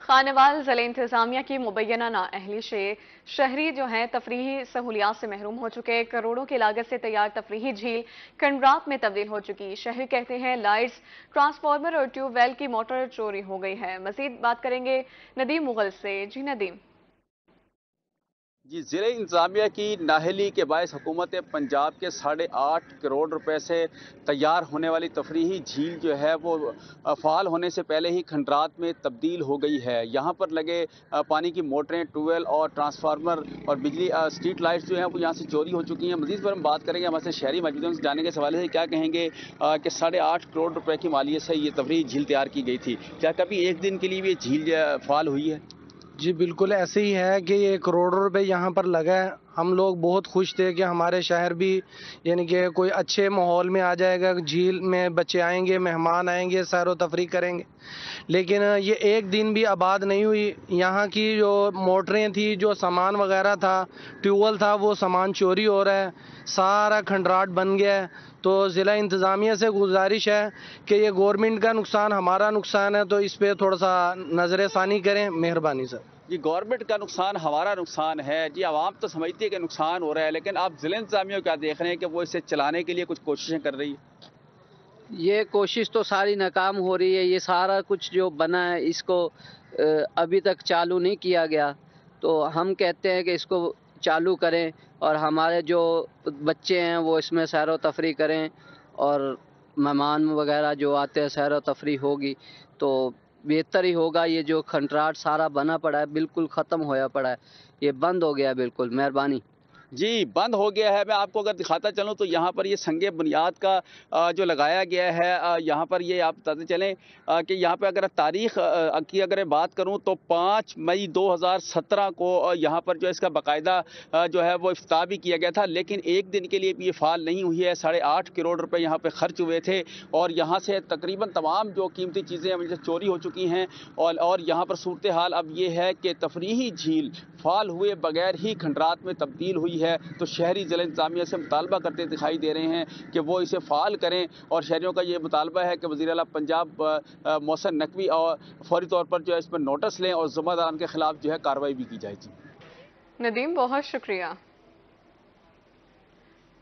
खानेवाल ज़िले इंतजामिया की मुबैना नाअहली से शहरी जो हैं तफरीही सहूलियात से महरूम हो चुके। करोड़ों की लागत से तैयार तफरीही झील खंडरात में तब्दील हो चुकी। शहरी कहते हैं लाइट्स, ट्रांसफार्मर और ट्यूबवेल की मोटर चोरी हो गई है। मजीद बात करेंगे नदीम मुगल से। जी नदीम। जी, ज़िले इंतज़ामिया की नाअहली के बायस हुकूमत पंजाब के 8.5 करोड़ रुपए से तैयार होने वाली तफरीही झील जो है वो फ़ाल होने से पहले ही खंडरात में तब्दील हो गई है। यहाँ पर लगे पानी की मोटरें, ट्यूबवेल और ट्रांसफार्मर और बिजली स्ट्रीट लाइट्स जो हैं वो यहाँ से चोरी हो चुकी हैं। मज़ीद पर हम बात करेंगे, हमारे से शहरी मौजूद हैं, उनसे जानने के सवाल से क्या कहेंगे कि 8.5 करोड़ रुपए की मालियत से ये तफरीही झील तैयार की गई थी। क्या कभी एक दिन के लिए भी ये झील फ़ाल हुई है? जी बिल्कुल ऐसे ही है कि ये करोड़ों रुपए यहाँ पर लगा है। हम लोग बहुत खुश थे कि हमारे शहर भी यानी कि कोई अच्छे माहौल में आ जाएगा, झील में बच्चे आएंगे, मेहमान आएंगे, सैर व तफरीह करेंगे। लेकिन ये एक दिन भी आबाद नहीं हुई। यहाँ की जो मोटरें थी, जो सामान वगैरह था, ट्यूबवेल था, वो सामान चोरी हो रहा है, सारा खंडराट बन गया है। तो ज़िला इंतज़ामिया से गुजारिश है कि ये गवर्नमेंट का नुकसान हमारा नुकसान है, तो इस पर थोड़ा सा नज़र षानी करें, मेहरबानी सर। जी, गवर्नमेंट का नुकसान हमारा नुकसान है। जी, आवाम तो समझती है कि नुकसान हो रहा है, लेकिन आप ज़िला इंतज़ामिया को क्या देख रहे हैं कि वो इसे चलाने के लिए कुछ कोशिशें कर रही है? ये कोशिश तो सारी नाकाम हो रही है। ये सारा कुछ जो बना है इसको अभी तक चालू नहीं किया गया। तो हम कहते हैं कि इसको चालू करें और हमारे जो बच्चे हैं वो इसमें सैर व तफरीह करें, और मेहमान वगैरह जो आते हैं सैर व तफरीह होगी तो बेहतर ही होगा। ये जो खंडराट सारा बना पड़ा है बिल्कुल ख़त्म होया पड़ा है, ये बंद हो गया बिल्कुल। मेहरबानी। जी, बंद हो गया है। मैं आपको अगर दिखाता चलूँ तो यहाँ पर ये संगे बुनियाद का जो लगाया गया है, यहाँ पर ये आप बताते चलें कि यहाँ पे अगर तारीख़ की अगर बात करूँ तो 5 मई 2017 को यहाँ पर जो इसका बाकायदा जो है वो इफ्तिताह भी किया गया था, लेकिन एक दिन के लिए भी ये फ़ाल नहीं हुई है। 8.5 करोड़ रुपए यहाँ पे खर्च हुए थे और यहाँ से तकरीबन तमाम जो कीमती चीज़ें हैं वो चोरी हो चुकी हैं। और यहाँ पर सूरत हाल अब ये है कि तफरीही झील फ़ाल हुए बगैर ही खंडरात में तब्दील हुई है। तो शहरी ज़िला इंतज़ामिया से मुतालबा करते दिखाई दे रहे हैं कि वो इसे फ़ाल करें, और शहरियों का ये मुतालबा है कि वज़ीर आला पंजाब मोहसिन नकवी और फौरी तौर पर जो है इस पर नोटिस लें और ज़िम्मेदारान के खिलाफ जो है कार्रवाई भी की जाए। जी नदीम, बहुत शुक्रिया।